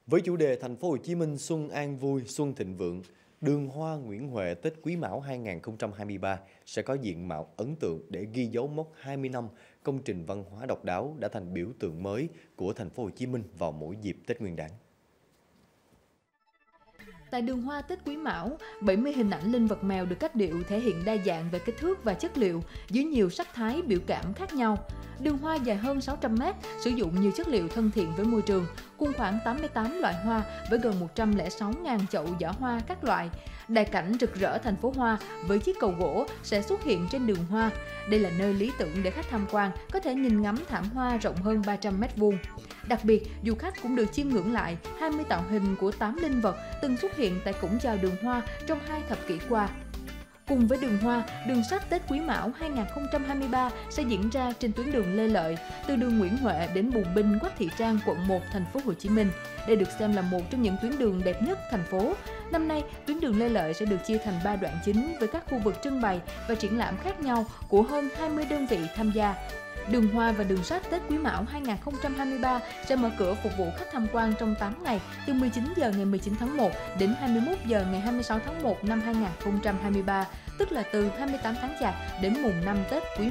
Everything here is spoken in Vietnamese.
Với chủ đề Thành phố Hồ Chí Minh xuân an vui, xuân thịnh vượng, đường hoa Nguyễn Huệ Tết Quý Mão 2023 sẽ có diện mạo ấn tượng để ghi dấu mốc 20 năm công trình văn hóa độc đáo đã thành biểu tượng mới của Thành phố Hồ Chí Minh vào mỗi dịp Tết Nguyên đán. Tại đường hoa Tết Quý Mão, 70 hình ảnh linh vật mèo được cách điệu thể hiện đa dạng về kích thước và chất liệu dưới nhiều sắc thái biểu cảm khác nhau. Đường hoa dài hơn 600m, sử dụng nhiều chất liệu thân thiện với môi trường, cùng khoảng 88 loại hoa với gần 106.000 chậu giỏ hoa các loại. Đại cảnh rực rỡ thành phố hoa với chiếc cầu gỗ sẽ xuất hiện trên đường hoa. Đây là nơi lý tưởng để khách tham quan có thể nhìn ngắm thảm hoa rộng hơn 300m². Đặc biệt, du khách cũng được chiêm ngưỡng lại 20 tạo hình của 8 linh vật từng xuất hiện tại cổng chào đường hoa trong 2 thập kỷ qua. Cùng với đường hoa, đường sách Tết Quý Mão 2023 sẽ diễn ra trên tuyến đường Lê Lợi, từ đường Nguyễn Huệ đến Bùng Binh, Quách Thị Trang, quận 1, thành phố Hồ Chí Minh. Đây được xem là một trong những tuyến đường đẹp nhất thành phố. Năm nay, tuyến đường Lê Lợi sẽ được chia thành 3 đoạn chính với các khu vực trưng bày và triển lãm khác nhau của hơn 20 đơn vị tham gia. Đường hoa và đường sách Tết Quý Mão 2023 sẽ mở cửa phục vụ khách tham quan trong 8 ngày, từ 19 giờ ngày 19 tháng 1 đến 21 giờ ngày 26 tháng 1 năm 2023, tức là từ 28 tháng Chạp đến mùng 5 Tết Quý